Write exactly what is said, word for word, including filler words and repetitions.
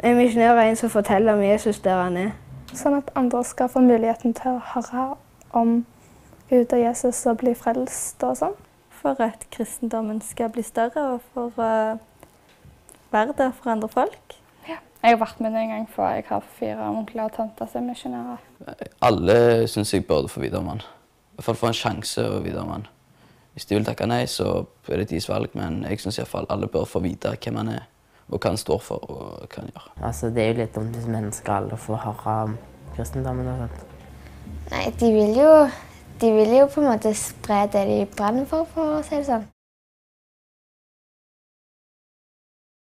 En misjonær er en som forteller om Jesus der han er. Sånn at andre skal få muligheten til å høre om Gud og Jesus og bli frelst og sånn. For at kristendommen skal bli større og for å være der for andre folk. Ja. Jeg har vært med en gang, for jeg har fire onkler og tanter som er misjonærer. Alle synes jeg burde få vite om han. I hvert fall få en sjanse å vite om han. Hvis de vil takke nei, så er det deres valg, men jeg synes i hvert fall alle bør få vite hvem han er, og hva han står for, og hva han gjør. Altså, det er jo litt dumt hvis mennesker alle får høre om kristendommen og sånt. Nei, de vil jo, de vil jo på en måte spre det de brenner for, for å si det sånn.